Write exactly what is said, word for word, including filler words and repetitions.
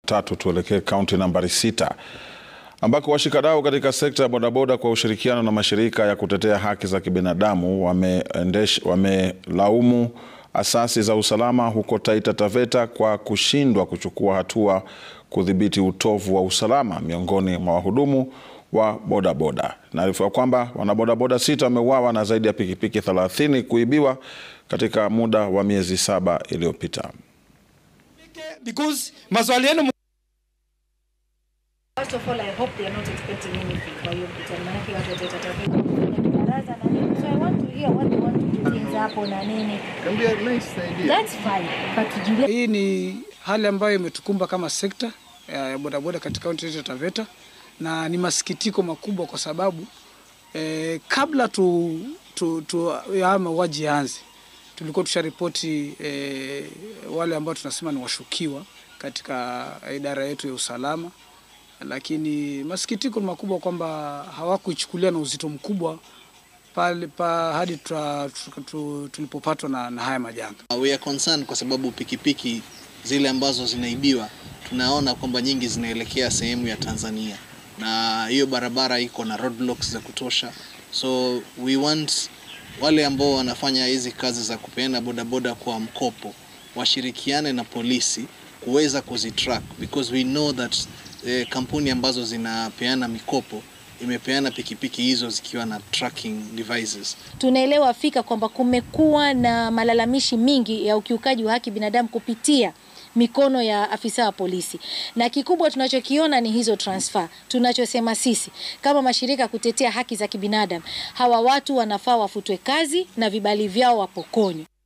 Tatu tuelekee kaunti nambari sita, ambako washikadau katika sekta ya bodaboda kwa ushirikiano na mashirika ya kutetea haki za kibinadamu wamelaumu wame asasi za usalama huko TaitaTaveta kwa kushindwa kuchukua hatua kudhibiti utovu wa usalama miongoni mwa wahudumu wa bodaboda. Naarifa kwamba wanabodaboda sita wameuawa na zaidi ya pikipiki thelathini kuibiwa katika muda wa miezi saba iliyopita. Because maswali yenu. First of all, I hope they are not expecting anything for you. So I want to hear what they want to do things hapo na nini. Can be a nice idea. That's fine. But hii ni hali ambayo imetukumba kama sekta ya bodaboda katika kaunti ya TaitaTaveta, na ni masikitiko makubwa kwa sababu eh, kabla tu tu, tu ya mauaji yaanze tulikuwa tusharipoti eh, wale ambao tunasema ni washukiwa katika idara yetu ya usalama, lakini masikitiko makubwa kwamba hawakuichukulia na uzito mkubwa pale pa hadi tulipopatwa na, na haya majanga. We are concerned kwa sababu pikipiki zile ambazo zinaibiwa tunaona kwamba nyingi zinaelekea sehemu ya Tanzania, na hiyo barabara iko na roadblocks za kutosha. So we want wale ambao wanafanya hizi kazi za kupeana bodaboda kwa mkopo washirikiane na polisi kuweza kuzitrack, because we know that eh, kampuni ambazo zinapeana mikopo imepeana pikipiki hizo zikiwa na tracking devices. Tunaelewa fika kwamba kumekuwa na malalamishi mingi ya ukiukaji wa haki binadamu kupitia mikono ya afisa wa polisi, na kikubwa tunachokiona ni hizo transfer. Tunachosema sisi kama mashirika kutetea haki za kibinadamu, hawa watu wanafaa wafutwe kazi na vibali vyao wapokonywe.